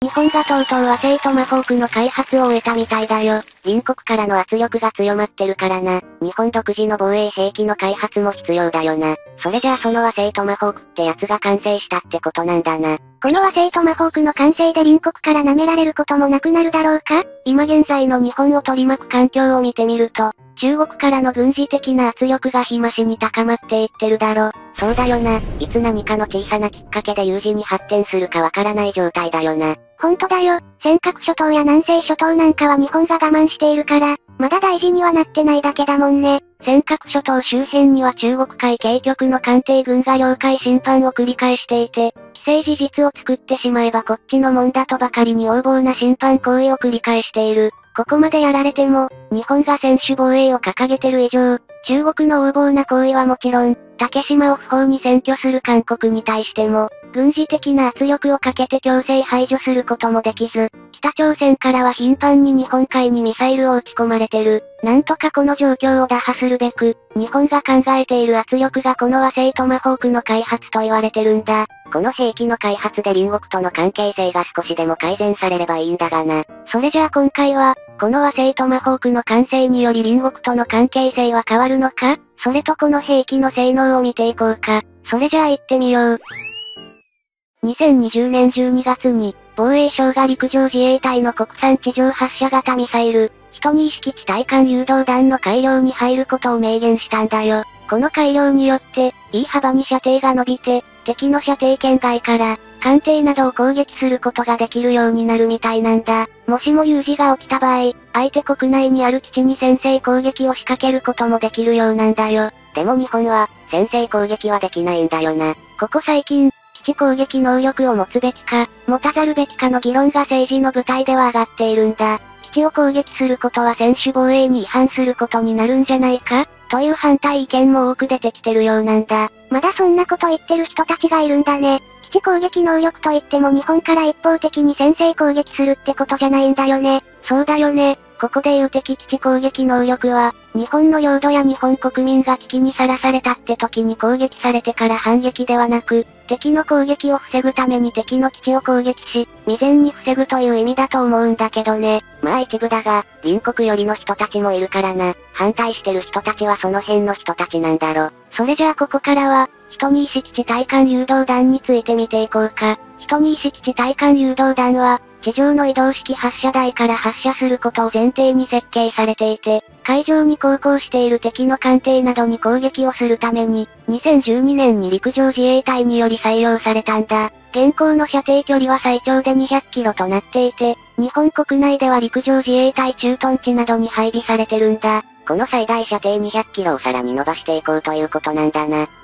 日本がとうとう和製トマホークの開発を終えたみたいだよ。 隣国からの圧力が強まってるからな。日本独自の防衛兵器の開発も必要だよな。それじゃあその和製トマホークってやつが完成したってことなんだな。 この和製トマホークの完成で隣国から舐められることもなくなるだろうか？今現在の日本を取り巻く環境を見てみると、中国からの軍事的な圧力が日増しに高まっていってるだろ。 そうだよな。いつ何かの小さなきっかけで有事に発展するかわからない状態だよな。 ほんとだよ。尖閣諸島や南西諸島なんかは日本が我慢しているから、まだ大事にはなってないだけだもんね。尖閣諸島周辺には中国海警局の艦艇群が領海侵犯を繰り返していて、既成事実を作ってしまえばこっちのもんだとばかりに横暴な侵犯行為を繰り返している。ここまでやられても、日本が専守防衛を掲げてる以上、中国の横暴な行為はもちろん、竹島を不法に占拠する韓国に対しても、軍事的な圧力をかけて強制排除することもできず、北朝鮮からは頻繁に日本海にミサイルを撃ち込まれてる。なんとかこの状況を打破するべく、日本が考えている圧力がこの和製トマホークの開発と言われてるんだ。 この兵器の開発で隣国との関係性が少しでも改善されればいいんだがな。 それじゃあ今回は、この和製トマホークの完成により隣国との関係性は変わるのか？それとこの兵器の性能を見ていこうか。それじゃあ行ってみよう。2020年12月に、防衛省が陸上自衛隊の国産地上発射型ミサイル、12式地対艦誘導弾の改良に入ることを明言したんだよ。この改良によって、いい幅に射程が伸びて、敵の射程圏外から、艦艇などを攻撃することができるようになるみたいなんだ。もしも有事が起きた場合、相手国内にある基地に先制攻撃を仕掛けることもできるようなんだよ。 でも日本は、先制攻撃はできないんだよな。 ここ最近、基地攻撃能力を持つべきか、持たざるべきかの議論が政治の舞台では上がっているんだ。基地を攻撃することは専守防衛に違反することになるんじゃないかという反対意見も多く出てきてるようなんだ。まだそんなこと言ってる人たちがいるんだね。基地攻撃能力といっても日本から一方的に先制攻撃するってことじゃないんだよね。 そうだよね。 ここで言う敵基地攻撃能力は、日本の領土や日本国民が危機にさらされたって時に攻撃されてから反撃ではなく、敵の攻撃を防ぐために敵の基地を攻撃し、未然に防ぐという意味だと思うんだけどね。 まあ一部だが、隣国寄りの人たちもいるからな。反対してる人たちはその辺の人たちなんだろ。 それじゃあここからは、12式地対艦誘導弾について見ていこうか。12式地対艦誘導弾は、地上の移動式発射台から発射することを前提に設計されていて、海上に航行している敵の艦艇などに攻撃をするために、2012年に陸上自衛隊により採用されたんだ。現行の射程距離は最長で200キロとなっていて、日本国内では陸上自衛隊駐屯地などに配備されてるんだ。 この最大射程200キロをさらに伸ばしていこうということなんだな。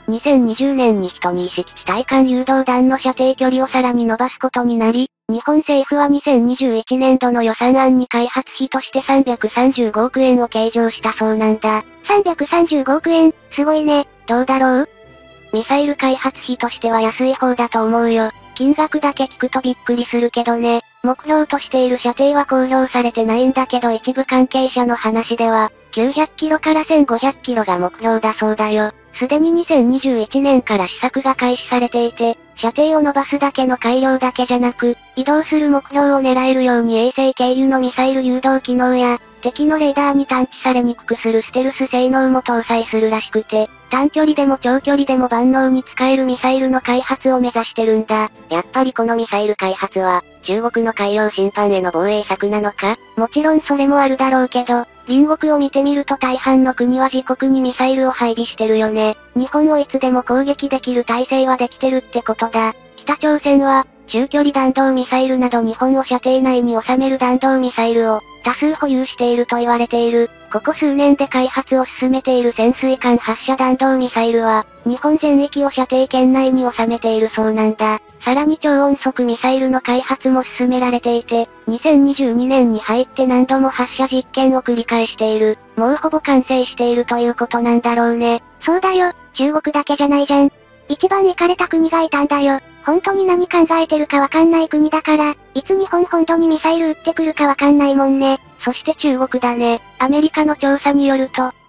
2020年に12式地対艦誘導弾の射程距離をさらに伸ばすことになり、日本政府は2021年度の予算案に開発費として335億円を計上したそうなんだ。335億円、すごいね。どうだろう？ミサイル開発費としては安い方だと思うよ。金額だけ聞くとびっくりするけどね。目標としている射程は公表されてないんだけど一部関係者の話では、900キロから1500キロが目標だそうだよ。すでに2021年から試作が開始されていて、射程を伸ばすだけの改良だけじゃなく、移動する目標を狙えるように衛星経由のミサイル誘導機能や、敵のレーダーに探知されにくくするステルス性能も搭載するらしくて、短距離でも長距離でも万能に使えるミサイルの開発を目指してるんだ。 やっぱりこのミサイル開発は、中国の海洋侵犯への防衛策なのか？ もちろんそれもあるだろうけど、隣国を見てみると大半の国は自国にミサイルを配備してるよね。日本をいつでも攻撃できる体制はできてるってことだ。北朝鮮は、中距離弾道ミサイルなど日本を射程内に収める弾道ミサイルを多数保有していると言われている。ここ数年で開発を進めている潜水艦発射弾道ミサイルは、日本全域を射程圏内に収めているそうなんだ。さらに超音速ミサイルの開発も進められていて、2022年に入って何度も発射実験を繰り返している。もうほぼ完成しているということなんだろうね。そうだよ、中国だけじゃないじゃん。一番行かれた国がいたんだよ。本当に何考えてるかわかんない国だから、いつ日本本土にミサイル撃ってくるかわかんないもんね。そして中国だね。アメリカの調査によると、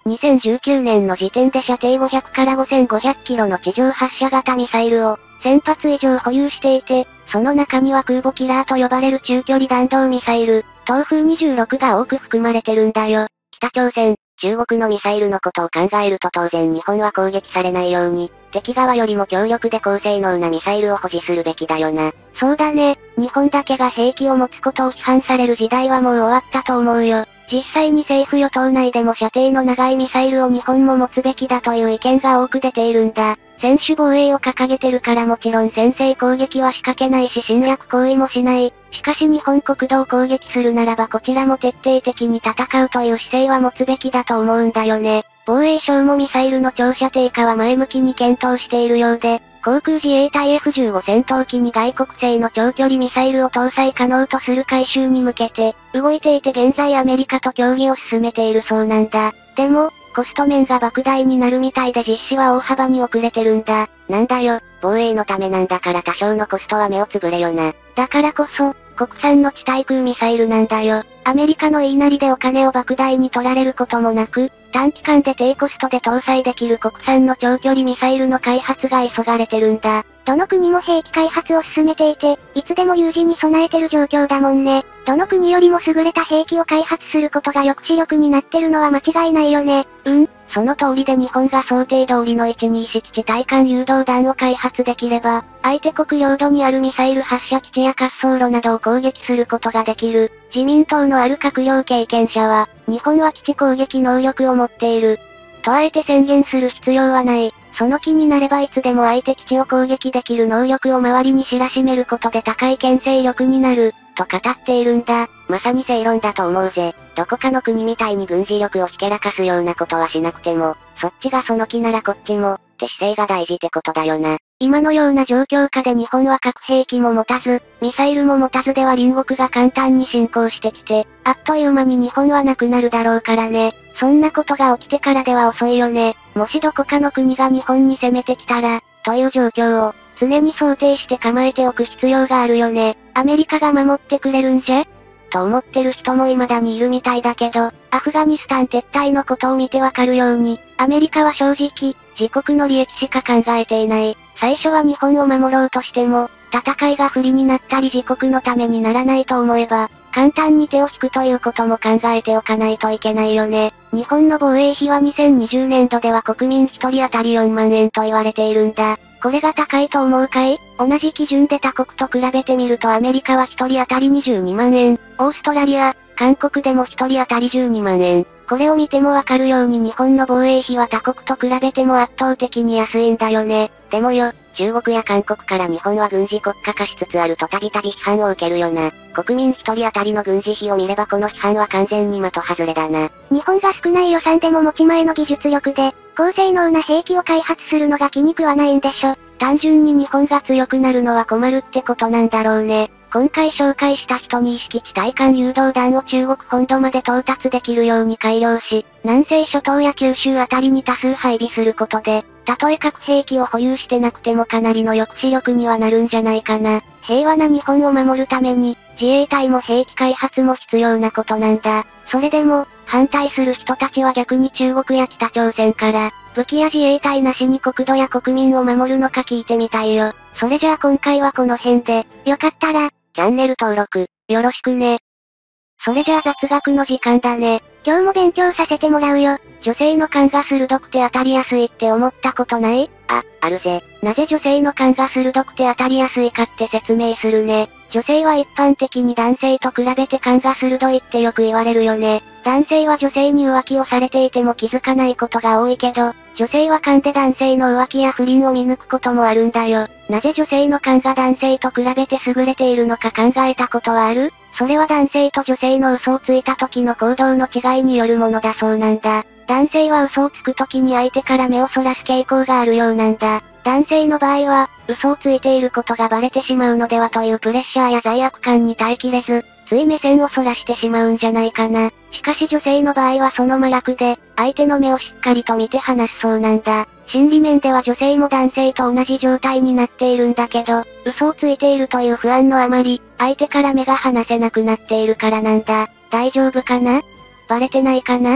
2019年の時点で射程500から5500キロの地上発射型ミサイルを1000発以上保有していて、その中には空母キラーと呼ばれる中距離弾道ミサイル、東風26が多く含まれてるんだよ。 北朝鮮、中国のミサイルのことを考えると当然日本は攻撃されないように、敵側よりも強力で高性能なミサイルを保持するべきだよな。 そうだね、日本だけが兵器を持つことを批判される時代はもう終わったと思うよ。実際に政府与党内でも射程の長いミサイルを日本も持つべきだという意見が多く出ているんだ。専守防衛を掲げてるからもちろん先制攻撃は仕掛けないし侵略行為もしない。しかし日本国土を攻撃するならばこちらも徹底的に戦うという姿勢は持つべきだと思うんだよね。防衛省もミサイルの長射程化は前向きに検討しているようで、航空自衛隊 F15 戦闘機に外国製の長距離ミサイルを搭載可能とする改修に向けて、動いていて現在アメリカと協議を進めているそうなんだ。でも、コスト面が莫大になるみたいで実施は大幅に遅れてるんだ。 なんだよ、防衛のためなんだから多少のコストは目をつぶれよな。 だからこそ、国産の地対空ミサイルなんだよ。アメリカの言いなりでお金を莫大に取られることもなく、短期間で低コストで搭載できる国産の長距離ミサイルの開発が急がれてるんだ。どの国も兵器開発を進めていて、いつでも有事に備えてる状況だもんね。どの国よりも優れた兵器を開発することが抑止力になってるのは間違いないよね。 その通りで日本が想定通りの121地対艦誘導弾を開発できれば、相手国領土にあるミサイル発射基地や滑走路などを攻撃することができる。自民党のある閣僚経験者は、日本は基地攻撃能力を持っている。とあえて宣言する必要はない。その気になればいつでも相手基地を攻撃できる能力を周りに知らしめることで高い牽制力になる、と語っているんだ。 まさに正論だと思うぜ。どこかの国みたいに軍事力をひけらかすようなことはしなくても、そっちがその気ならこっちも、って姿勢が大事ってことだよな。 今のような状況下で日本は核兵器も持たず、ミサイルも持たずでは隣国が簡単に侵攻してきて、あっという間に日本はなくなるだろうからね。そんなことが起きてからでは遅いよね。もしどこかの国が日本に攻めてきたら、という状況を、常に想定して構えておく必要があるよね。アメリカが守ってくれるんじゃと思ってる人も未だにいるみたいだけど、アフガニスタン撤退のことを見てわかるように、アメリカは正直、自国の利益しか考えていない。最初は日本を守ろうとしても、戦いが不利になったり自国のためにならないと思えば、簡単に手を引くということも考えておかないといけないよね。日本の防衛費は2020年度では国民1人当たり4万円と言われているんだ。これが高いと思うかい？同じ基準で他国と比べてみるとアメリカは1人当たり22万円、オーストラリア、韓国でも1人当たり12万円。これを見てもわかるように日本の防衛費は他国と比べても圧倒的に安いんだよね。 でもよ、中国や韓国から日本は軍事国家化しつつあるとたびたび批判を受けるよな。国民一人当たりの軍事費を見ればこの批判は完全に的外れだな。 日本が少ない予算でも持ち前の技術力で、高性能な兵器を開発するのが気に食わないんでしょ。単純に日本が強くなるのは困るってことなんだろうね。今回紹介した12式地対艦誘導弾を中国本土まで到達できるように改良し、南西諸島や九州あたりに多数配備することで、たとえ核兵器を保有してなくてもかなりの抑止力にはなるんじゃないかな。平和な日本を守るために、自衛隊も兵器開発も必要なことなんだ。それでも、反対する人たちは逆に中国や北朝鮮から、武器や自衛隊なしに国土や国民を守るのか聞いてみたいよ。それじゃあ今回はこの辺で、よかったら、 チャンネル登録、 よろしくね。それじゃあ雑学の時間だね。今日も勉強させてもらうよ。女性の勘が鋭くて当たりやすいって思ったことない？ あるぜ。 なぜ女性の勘が鋭くて当たりやすいかって説明するね。女性は一般的に男性と比べて勘が鋭いってよく言われるよね。男性は女性に浮気をされていても気づかないことが多いけど、女性は勘で男性の浮気や不倫を見抜くこともあるんだよ。なぜ女性の勘が男性と比べて優れているのか考えたことはある？それは男性と女性の嘘をついた時の行動の違いによるものだそうなんだ。男性は嘘をつく時に相手から目をそらす傾向があるようなんだ。男性の場合は、嘘をついていることがバレてしまうのではというプレッシャーや罪悪感に耐えきれず、つい目線をそらしてしまうんじゃないかな。しかし女性の場合はその真逆で、相手の目をしっかりと見て話すそうなんだ。心理面では女性も男性と同じ状態になっているんだけど、嘘をついているという不安のあまり、相手から目が離せなくなっているからなんだ。大丈夫かな？バレてないかな？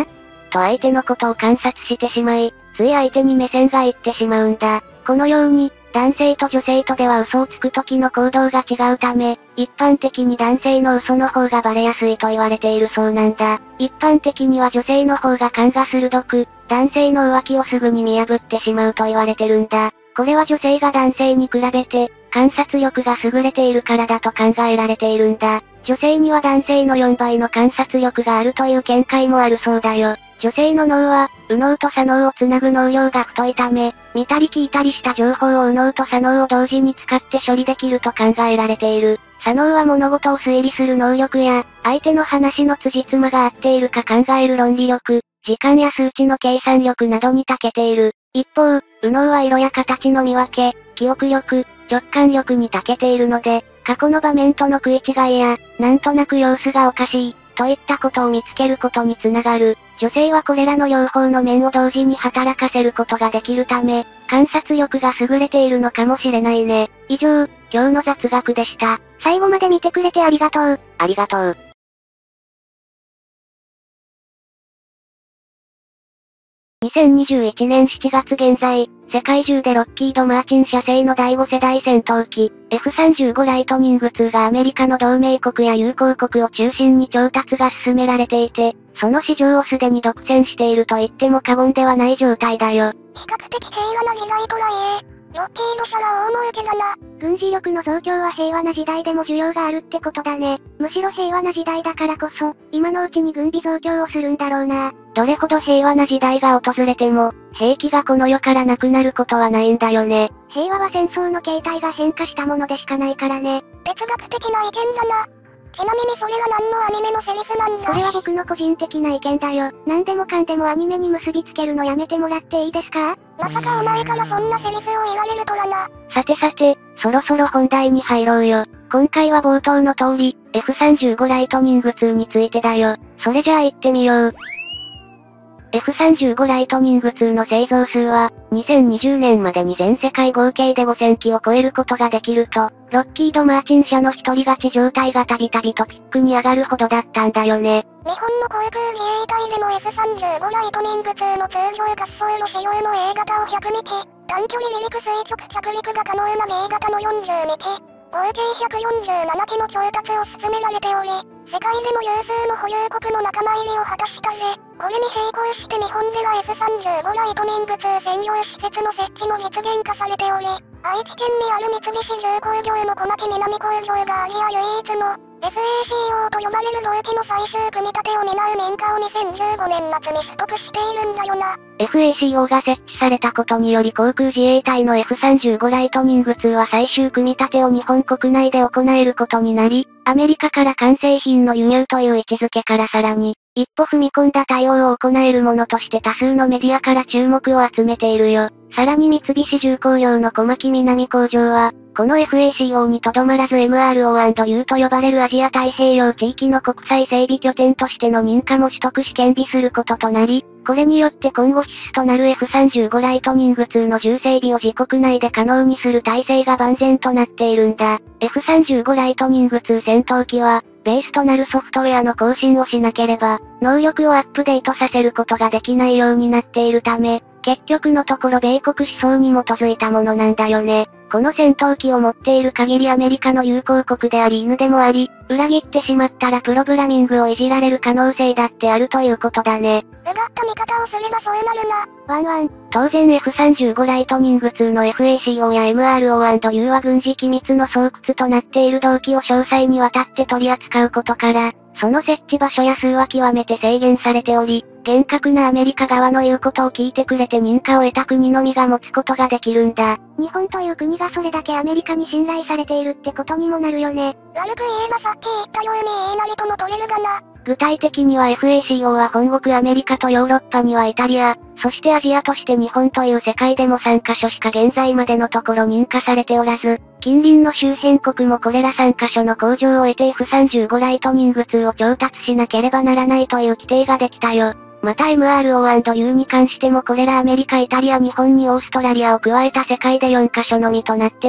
と相手のことを観察してしまい、つい相手に目線がいってしまうんだ。このように、男性と女性とでは嘘をつく時の行動が違うため、一般的に男性の嘘の方がバレやすいと言われているそうなんだ。一般的には女性の方が勘が鋭く、男性の浮気をすぐに見破ってしまうと言われてるんだ。これは女性が男性に比べて、観察力が優れているからだと考えられているんだ。女性には男性の4倍の観察力があるという見解もあるそうだよ。女性の脳は、右脳と左脳をつなぐ脳量が太いため、見たり聞いたりした情報を右脳と左脳を同時に使って処理できると考えられている。左脳は物事を推理する能力や、相手の話の辻褄が合っているか考える論理力、時間や数値の計算力などに長けている。一方、右脳は色や形の見分け、記憶力、直感力に長けているので、過去の場面との食い違いや、なんとなく様子がおかしい、といったことを見つけることにつながる。女性はこれらの両方の面を同時に働かせることができるため、観察力が優れているのかもしれないね。以上、今日の雑学でした。 最後まで見てくれてありがとう。 ありがとう。2021年7月現在、世界中でロッキード・マーチン社製の第5世代戦闘機、F-35 ライトニング2がアメリカの同盟国や友好国を中心に調達が進められていて、その市場をすでに独占していると言っても過言ではない状態だよ。 比較的平和な時代とはいえ、ロッキード社は大儲けだな。軍事力の増強は平和な時代でも需要があるってことだね。むしろ平和な時代だからこそ、今のうちに軍備増強をするんだろうな。 どれほど平和な時代が訪れても、兵器がこの世からなくなることはないんだよね。 平和は戦争の形態が変化したものでしかないからね。哲学的な意見だな。ちなみにそれは何のアニメのセリフなんだ？これは僕の個人的な意見だよ。何でもかんでもアニメに結びつけるのやめてもらっていいですか？まさかお前からそんなセリフを言われるとはな。 さてさて、そろそろ本題に入ろうよ。今回は冒頭の通り、F-35 ライトニング2についてだよ。それじゃあ行ってみよう。F-35 ライトニング2の製造数は、2020年までに全世界合計で5000機を超えることができると、ロッキード・マーチン社の一人勝ち状態がたびたびトピックに上がるほどだったんだよね。 日本の航空自衛隊での F-35 ライトニング2の通常滑走路仕様の A 型を102機、短距離離陸垂直着陸が可能な B 型の42機、合計147機の調達を進められており、世界でも有数の保有国の仲間入りを果たしたぜ。これに並行して日本では F-35 ライトニング2専用施設の設置も実現化されており、愛知県にある三菱重工業の小牧南工場がアジア唯一の FACO と呼ばれる同機の最終組み立てを担う民家を2015年末に取得しているんだよな。 FACO が設置されたことにより航空自衛隊の F-35 ライトニング2は最終組み立てを日本国内で行えることになり、アメリカから完成品の輸入という位置づけからさらに、一歩踏み込んだ対応を行えるものとして多数のメディアから注目を集めているよ。さらに三菱重工業の小牧南工場は、この FACO にとどまらず MRO&U と呼ばれるアジア太平洋地域の国際整備拠点としての認可も取得し兼備することとなり、これによって今後必須となる F-35 ライトニング2の重整備を自国内で可能にする体制が万全となっているんだ。F-35 ライトニング2戦闘機は、ベースとなるソフトウェアの更新をしなければ、能力をアップデートさせることができないようになっているため、結局のところ米国思想に基づいたものなんだよね。この戦闘機を持っている限りアメリカの友好国であり犬でもあり、裏切ってしまったらプログラミングをいじられる可能性だってあるということだね。 うがった見方をすればそうなるな。ワンワン。 当然 F-35 ライトニング2の FACO や MRO&U は軍事機密の巣窟となっている動機を詳細にわたって取り扱うことから、その設置場所や数は極めて制限されており、厳格なアメリカ側の言うことを聞いてくれて認可を得た国のみが持つことができるんだ。 日本という国がそれだけアメリカに信頼されているってことにもなるよね。悪く言えばさっき言ったように言いなりとも取れるがな。 具体的には FACO は本国アメリカとヨーロッパにはイタリア、そしてアジアとして日本という世界でも3カ所しか現在までのところ認可されておらず、近隣の周辺国もこれら3カ所の工場を得て F-35 ライトニング2を調達しなければならないという規定ができたよ。また MRO&U に関してもこれらアメリカ、イタリア、日本にオーストラリアを加えた世界で4カ所のみとなっており、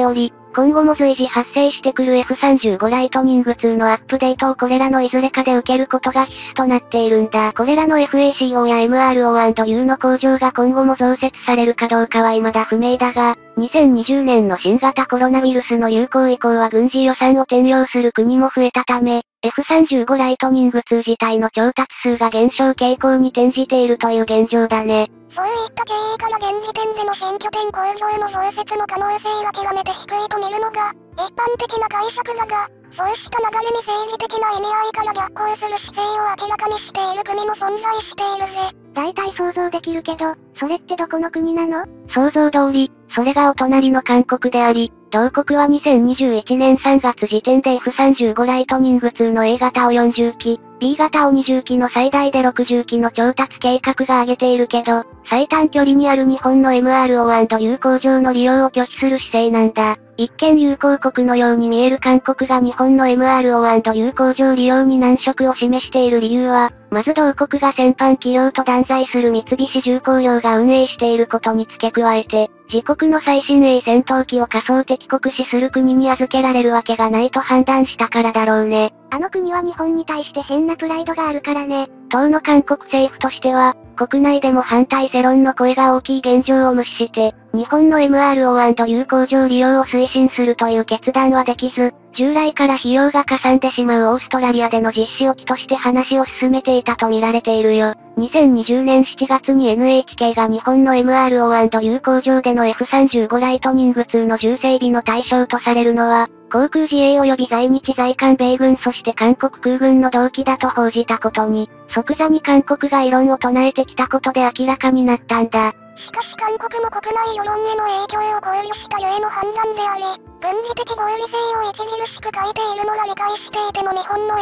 今後も随時発生してくる F35 ライトニング2のアップデートをこれらのいずれかで受けることが必須となっているんだ。これらの FACO や MRO&U の工場が今後も増設されるかどうかは未だ不明だが、2020年の新型コロナウイルスの流行以降は軍事予算を転用する国も増えたため、F35 ライトニング2自体の調達数が減少傾向に転じているという現状だね。 そういった経緯から現時点での選挙点工場の増設の可能性は極めて低いと見るのが、一般的な解釈だが、そうした流れに政治的な意味合いから逆行する姿勢を明らかにしている国も存在しているぜ。 大体想像できるけど、それってどこの国なの？想像通り、それがお隣の韓国であり、同国は2021年3月時点で F35 ライトニング2の A 型を40機、B 型を20機の最大で60機の調達計画が挙げているけど、最短距離にある日本の MRO&U 工場の利用を拒否する姿勢なんだ。一見友好国のように見える韓国が日本の MRO&U 工場利用に難色を示している理由は、まず同国が先般企業と断罪する三菱重工業が運営していることに付け加えて、自国の最新鋭戦闘機を仮想敵国視する国に預けられるわけがないと判断したからだろうね。あの国は日本に対して変なプライドがあるからね。当の韓国政府としては、国内でも反対世論の声が大きい現状を無視して、日本の MRO&U 工場利用を推進するという決断はできず、従来から費用がかさんでしまうオーストラリアでの実施置きとして話を進めていたと見られているよ。2020年7月に NHK が日本の MRO&U 工場での F35 ライトニング2の重整備の対象とされるのは、航空自衛及び在日在韓米軍そして韓国空軍の同期だと報じたことに、即座に韓国が異論を唱えてきたことで明らかになったんだ。 しかし韓国も国内世論への影響を考慮したゆえの判断であり、軍事的合理性を著しく欠いているのら理解していても日本の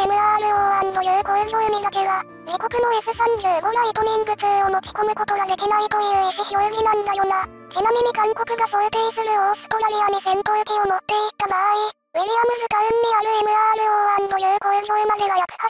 MRO&U 工場にだけは、自国の F35 ライトニング2を持ち込むことができないという意思表示なんだよな。ちなみに韓国が想定するオーストラリアに戦闘機を持っていった場合、ウィリアムズタウンにある MRO&U 工場までは約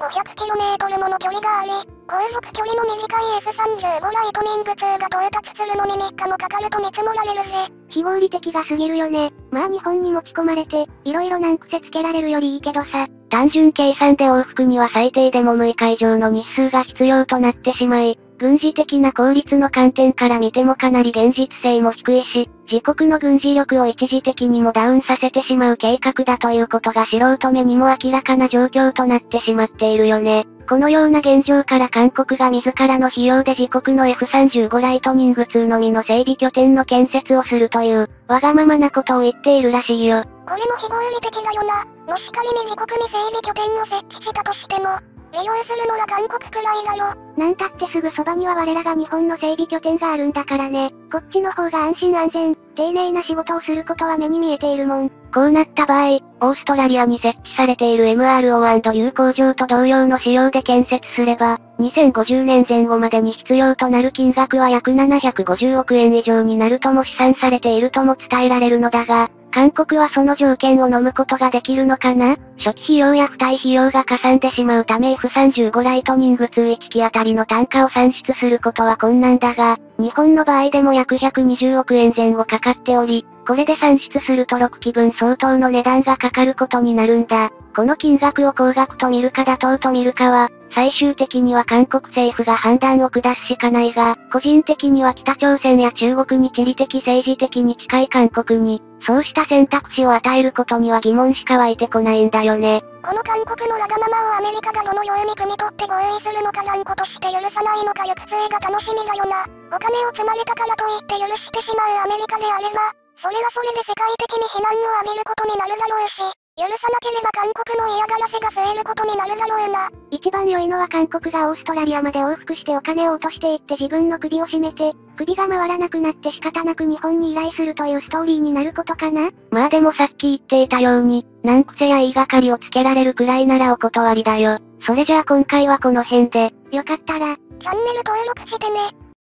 8500km もの距離があり、航続距離の短い F35 ライトニング2が到達するのに3日もかかると見積もられるぜ。 非合理的が過ぎるよね。まあ日本に持ち込まれて、色々難癖つけられるよりいいけどさ。単純計算で往復には最低でも6日以上の日数が必要となってしまい、軍事的な効率の観点から見てもかなり現実性も低いし、自国の軍事力を一時的にもダウンさせてしまう計画だということが素人目にも明らかな状況となってしまっているよね。このような現状から韓国が自らの費用で自国の F35 ライトニング2のみの整備拠点の建設をするという、わがままなことを言っているらしいよ。 これも非合理的だよな。もし仮に自国に整備拠点を設置したとしても、利用するのは韓国くらいだろ。 なんたってすぐそばには我らが日本の整備拠点があるんだからね。こっちの方が安心安全、丁寧な仕事をすることは目に見えているもん。こうなった場合、オーストラリアに設置されている MRO&U 工場と同様の仕様で建設すれば、2050年前後までに必要となる金額は約750億円以上になるとも試算されているとも伝えられるのだが、韓国はその条件を飲むことができるのかな？初期費用や付帯費用がかさんでしまうため F35 ライトニング2 1機あたりの単価を算出することは困難だが、日本の場合でも約120億円前後かかっており、これで算出すると6機分相当の値段がかかることになるんだ。この金額を高額と見るか妥当と見るかは、最終的には韓国政府が判断を下すしかないが、個人的には北朝鮮や中国に地理的政治的に近い韓国に、そうした選択肢を与えることには疑問しか湧いてこないんだよね。 この韓国のわがままをアメリカがどのように汲み取って合意するのか断固として許さないのか行く末が楽しみだよな。お金を積まれたからといって許してしまうアメリカであれば、それはそれで世界的に非難を浴びることになるだろうし、許さなければ韓国の嫌がらせが増えることになるだろうな。 一番良いのは韓国がオーストラリアまで往復してお金を落としていって自分の首を絞めて、首が回らなくなって仕方なく日本に依頼するというストーリーになることかな？まあでもさっき言っていたように、難癖や言いがかりをつけられるくらいならお断りだよ。それじゃあ今回はこの辺で、よかったら、 チャンネル登録してね。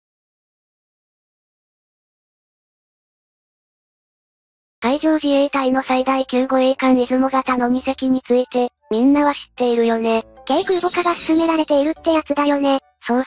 海上自衛隊の最大級護衛艦出雲型の2隻について、みんなは知っているよね。軽空母化が進められているってやつだよね。そうそう。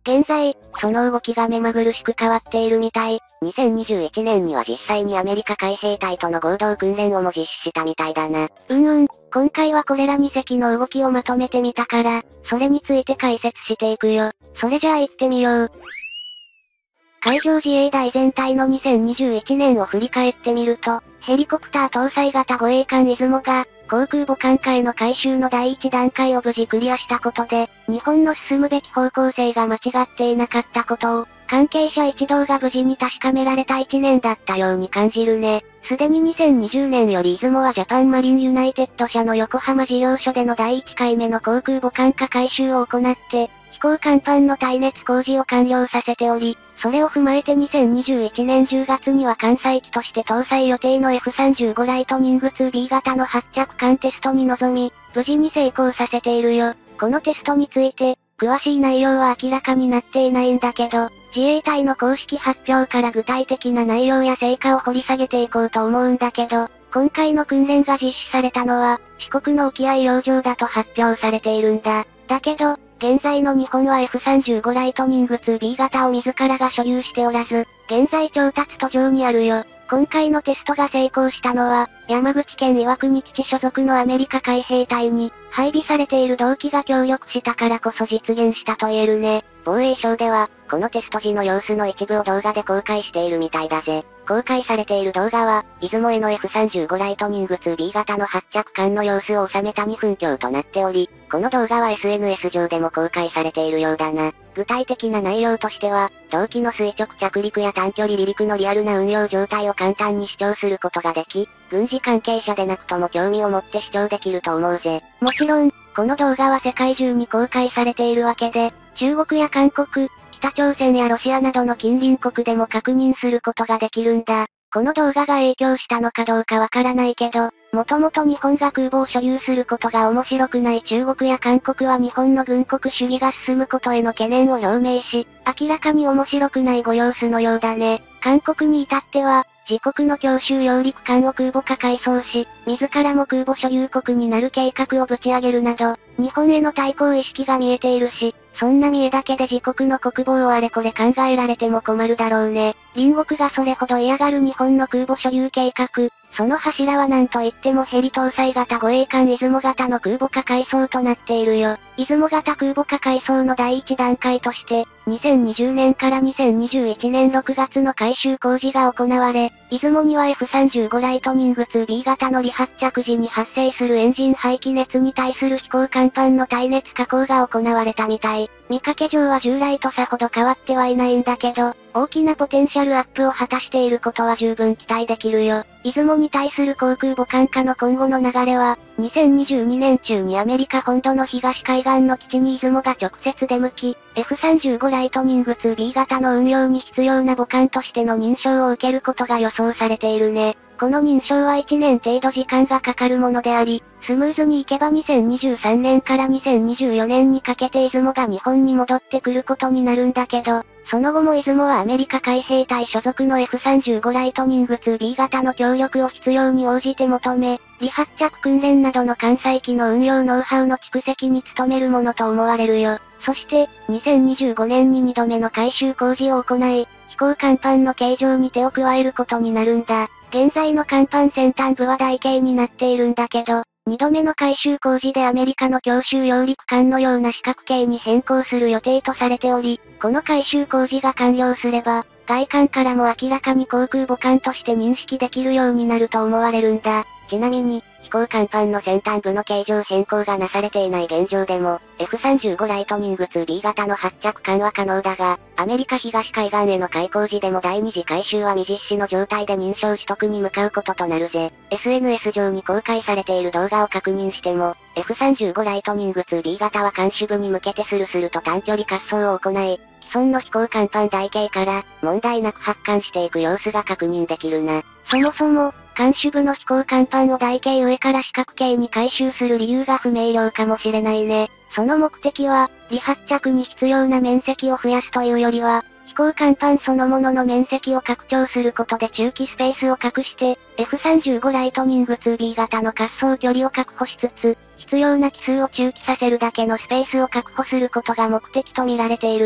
現在、その動きが目まぐるしく変わっているみたい。 2021年には実際にアメリカ海兵隊との合同訓練をも実施したみたいだな。 今回はこれら2隻の動きをまとめてみたから、それについて解説していくよ。それじゃあ行ってみよう。海上自衛隊全体の2021年を振り返ってみると、ヘリコプター搭載型護衛艦出雲が、航空母艦下への改修の第1段階を無事クリアしたことで、日本の進むべき方向性が間違っていなかったことを、関係者一同が無事に確かめられた1年だったように感じるね。すでに2020年より出雲はジャパンマリンユナイテッド社の横浜事業所での第1回目の航空母艦下改修を行って、飛行甲板の耐熱工事を完了させており、それを踏まえて2021年10月には艦載機として搭載予定の F35 ライトニング 2B 型の発着艦テストに臨み、無事に成功させているよ。このテストについて、詳しい内容は明らかになっていないんだけど、自衛隊の公式発表から具体的な内容や成果を掘り下げていこうと思うんだけど、今回の訓練が実施されたのは、四国の沖合洋上だと発表されているんだ。だけど、現在の日本は F35 ライトニング 2B 型を自らが所有しておらず、現在調達途上にあるよ。今回のテストが成功したのは、山口県岩国基地所属のアメリカ海兵隊に、配備されている同機が協力したからこそ実現したと言えるね。 防衛省では、このテスト時の様子の一部を動画で公開しているみたいだぜ。公開されている動画は、出雲への F35 ライトニング 2B 型の発着艦の様子を収めた2分強となっており、この動画は SNS 上でも公開されているようだな。具体的な内容としては、同機の垂直着陸や短距離離陸のリアルな運用状態を簡単に視聴することができ、軍事関係者でなくとも興味を持って視聴できると思うぜ。 もちろん、この動画は世界中に公開されているわけで、中国や韓国、北朝鮮やロシアなどの近隣国でも確認することができるんだ。この動画が影響したのかどうかわからないけど、もともと日本が空母を所有することが面白くない中国や韓国は日本の軍国主義が進むことへの懸念を表明し、明らかに面白くないご様子のようだね。韓国に至っては、自国の強襲揚陸艦を空母化改装し、自らも空母所有国になる計画をぶち上げるなど、日本への対抗意識が見えているし、そんな見えだけで自国の国防をあれこれ考えられても困るだろうね。隣国がそれほど嫌がる日本の空母所有計画、その柱は何と言ってもヘリ搭載型護衛艦出雲型の空母化改装となっているよ。出雲型空母化改装の第一段階として、2020年から2021年6月の改修工事が行われ、出雲には F35 ライトニング 2B 型の離発着時に発生するエンジン排気熱に対する飛行甲板の耐熱加工が行われたみたい。見かけ上は従来とさほど変わってはいないんだけど、大きなポテンシャルアップを果たしていることは十分期待できるよ。出雲に対する航空母艦化の今後の流れは、2022年中にアメリカ本土の東海岸の基地に出雲が直接出向き、F35 ライトニング 2B 型の運用に必要な母艦としての認証を受けることが予想されているね。この認証は1年程度時間がかかるものであり、スムーズにいけば2023年から2024年にかけて出雲が日本に戻ってくることになるんだけど、その後も出雲はアメリカ海兵隊所属の F35 ライトニング 2B 型の協力を必要に応じて求め、離発着訓練などの艦載機の運用ノウハウの蓄積に努めるものと思われるよ。そして、2025年に2度目の改修工事を行い、飛行甲板の形状に手を加えることになるんだ。現在の甲板先端部は台形になっているんだけど、2度目の改修工事でアメリカの強襲揚陸艦のような四角形に変更する予定とされており、この改修工事が完了すれば、外観からも明らかに航空母艦として認識できるようになると思われるんだ。 ちなみに、飛行甲板の先端部の形状変更がなされていない現状でも、F35 ライトニング 2B 型の発着艦は可能だが、アメリカ東海岸への開港時でも第二次改修は未実施の状態で認証取得に向かうこととなるぜ。SNS 上に公開されている動画を確認しても、F35 ライトニング 2B 型は艦首部に向けてスルスルと短距離滑走を行い、既存の飛行甲板台形から、問題なく発艦していく様子が確認できるな。 そもそも、艦首部の飛行甲板を台形上から四角形に改修する理由が不明瞭かもしれないね。その目的は、離発着に必要な面積を増やすというよりは、飛行甲板そのものの面積を拡張することで中期スペースを隠して、F35 ライトニング 2B 型の滑走距離を確保しつつ、必要な機数を中期させるだけのスペースを確保することが目的と見られているよ。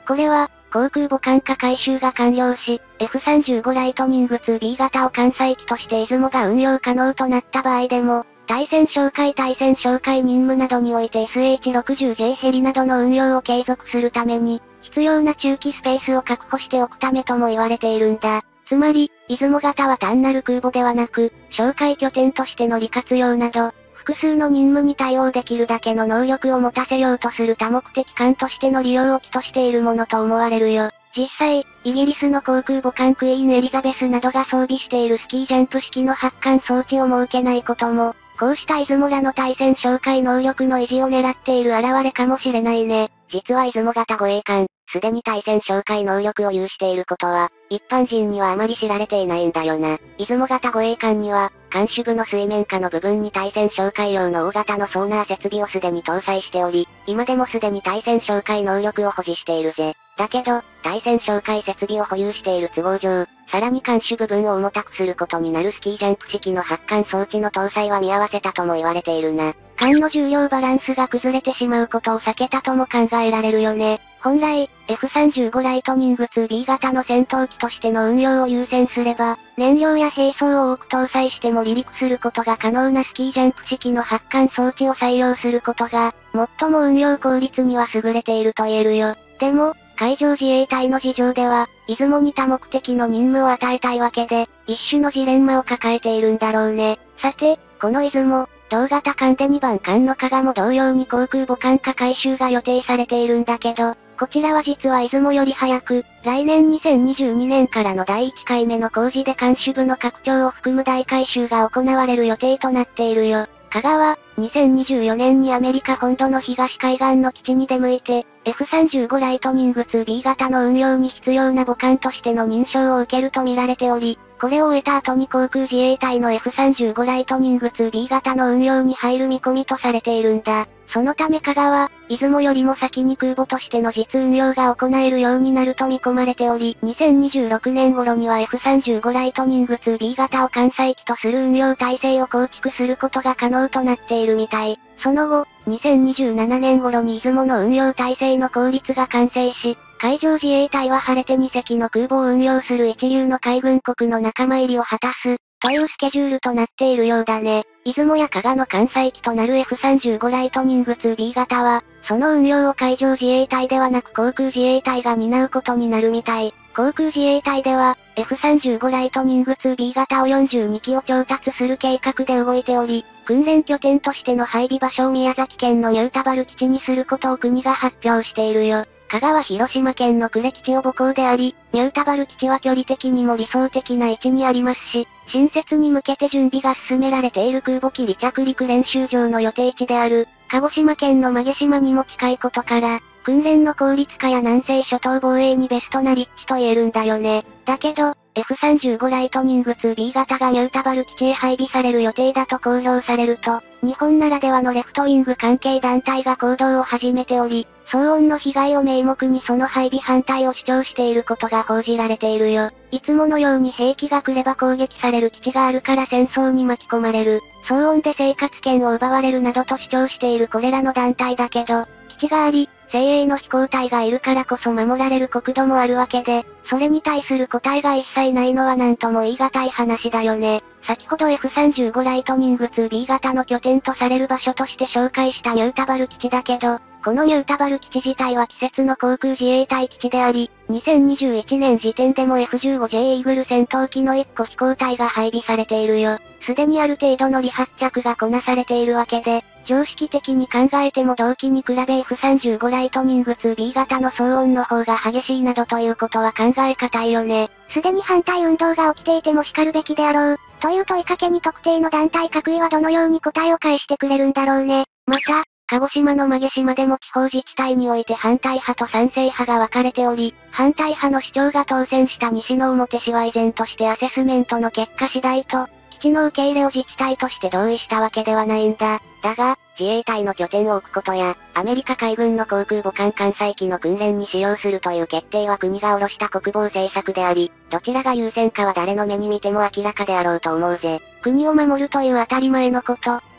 これは、航空母艦化改修が完了し、F35 ライトニング 2B 型を艦載機として出雲が運用可能となった場合でも、対戦哨戒任務などにおいて SH-60J ヘリなどの運用を継続するために、必要な駐機スペースを確保しておくためとも言われているんだ。つまり、出雲型は単なる空母ではなく、哨戒拠点としての利活用など、複数の任務に対応できるだけの能力を持たせようとする多目的艦としての利用を期としているものと思われるよ。実際、イギリスの航空母艦クイーンエリザベスなどが装備しているスキージャンプ式の発艦装置を設けないことも、こうした出雲らの対戦哨戒能力の維持を狙っている現れかもしれないね。 実は出雲型護衛艦、すでに対戦哨戒能力を有していることは、一般人にはあまり知られていないんだよな。出雲型護衛艦には、艦首部の水面下の部分に対戦哨戒用の大型のソーナー設備をすでに搭載しており、今でもすでに対戦哨戒能力を保持しているぜ。だけど、対戦哨戒設備を保有している都合上、さらに艦首部分を重たくすることになるスキージャンプ式の発艦装置の搭載は見合わせたとも言われているな。 艦の重量バランスが崩れてしまうことを避けたとも考えられるよね。本来、F35 ライトニング 2B 型の戦闘機としての運用を優先すれば、燃料や兵装を多く搭載しても離陸することが可能なスキージャンプ式の発艦装置を採用することが、最も運用効率には優れていると言えるよ。でも、海上自衛隊の事情では、出雲に多目的の任務を与えたいわけで、一種のジレンマを抱えているんだろうね。さて、この出雲、同型艦で2番艦の加賀も同様に航空母艦化改修が予定されているんだけど、こちらは実は出雲より早く、来年2022年からの第1回目の工事で艦首部の拡張を含む大改修が行われる予定となっているよ。加賀は、2024年にアメリカ本土の東海岸の基地に出向いて、F35 ライトニング 2B 型の運用に必要な母艦としての認証を受けると見られており、これを終えた後に航空自衛隊の F35 ライトニング 2B 型の運用に入る見込みとされているんだ。そのため加賀は、出雲よりも先に空母としての実運用が行えるようになると見込まれており、2026年頃には F35 ライトニング 2B 型を艦載機とする運用体制を構築することが可能となっているみたい。その後、2027年頃に出雲の運用体制の効率が完成し、海上自衛隊は晴れて2隻の空母を運用する一流の海軍国の仲間入りを果たす、というスケジュールとなっているようだね。出雲や加賀の艦載機となる F35 ライトニング 2B 型は、その運用を海上自衛隊ではなく航空自衛隊が担うことになるみたい。航空自衛隊では、F35 ライトニング 2B 型を42機を調達する計画で動いており、訓練拠点としての配備場所を宮崎県の新田原基地にすることを国が発表しているよ。加賀は広島県の呉基地を母港であり、新田原基地は距離的にも理想的な位置にありますし、新設に向けて準備が進められている空母機離着陸練習場の予定地である、鹿児島県の馬毛島にも近いことから、訓練の効率化や南西諸島防衛にベストな立地と言えるんだよね。だけど、F35 ライトニング 2B 型が新田原基地へ配備される予定だと公表されると、日本ならではのレフトウィング関係団体が行動を始めており、騒音の被害を名目にその配備反対を主張していることが報じられているよ。いつものように兵器が来れば攻撃される基地があるから戦争に巻き込まれる。騒音で生活圏を奪われるなどと主張しているこれらの団体だけど、基地があり、精鋭の飛行隊がいるからこそ守られる国土もあるわけで、それに対する答えが一切ないのはなんとも言い難い話だよね。先ほど F35 ライトニング 2B 型の拠点とされる場所として紹介した新田原基地だけど、この新田原基地自体は季節の航空自衛隊基地であり、2021年時点でも F15J イーグル戦闘機の1個飛行隊が配備されているよ。すでにある程度の離発着がこなされているわけで、常識的に考えても同機に比べ F35 ライトニング 2B 型の騒音の方が激しいなどということは考え難いよね。 すでに反対運動が起きていても叱るべきであろう、という問いかけに特定の団体各位はどのように答えを返してくれるんだろうね。 また、鹿児島の馬毛島でも地方自治体において反対派と賛成派が分かれており、反対派の主張が当選した西之表市は依然としてアセスメントの結果次第と、基地の受け入れを自治体として同意したわけではないんだ。 だが、自衛隊の拠点を置くことや、アメリカ海軍の航空母艦艦載機の訓練に使用するという決定は国が下ろした国防政策であり、どちらが優先かは誰の目に見ても明らかであろうと思うぜ。 国を守るという当たり前のこと、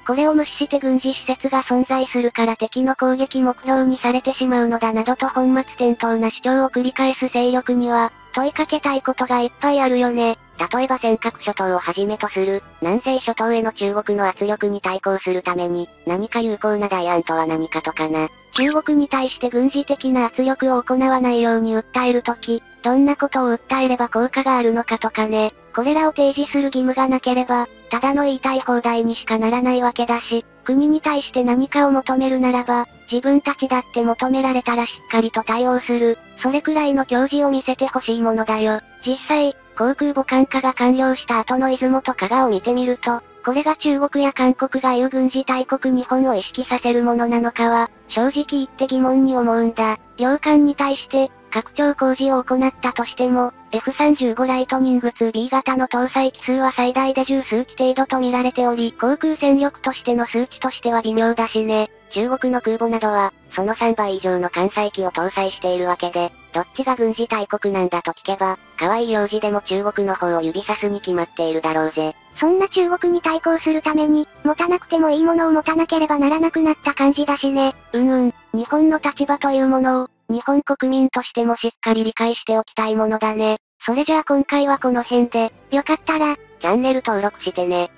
これを無視して軍事施設が存在するから敵の攻撃目標にされてしまうのだなどと本末転倒な主張を繰り返す勢力には、問いかけたいことがいっぱいあるよね。 例えば尖閣諸島をはじめとする、南西諸島への中国の圧力に対抗するために、何か有効な代案とは何かとかな。 中国に対して軍事的な圧力を行わないように訴えるとき、どんなことを訴えれば効果があるのかとかね。これらを提示する義務がなければ、ただの言いたい放題にしかならないわけだし、国に対して何かを求めるならば、自分たちだって求められたらしっかりと対応する。それくらいの矜持を見せてほしいものだよ。実際、航空母艦化が完了した後の出雲と加賀を見てみると、これが中国や韓国が言う軍事大国日本を意識させるものなのかは、正直言って疑問に思うんだ。両艦に対して、拡張工事を行ったとしても、F35 ライトニング 2B 型の搭載機数は最大で10数機程度と見られており、航空戦力としての数値としては微妙だしね。 中国の空母などは、その3倍以上の艦載機を搭載しているわけで、どっちが軍事大国なんだと聞けば、可愛い幼児でも中国の方を指さすに決まっているだろうぜ。 そんな中国に対抗するために、持たなくてもいいものを持たなければならなくなった感じだしね。 日本の立場というものを、日本国民としてもしっかり理解しておきたいものだね。それじゃあ今回はこの辺で、 よかったら、 チャンネル登録してね。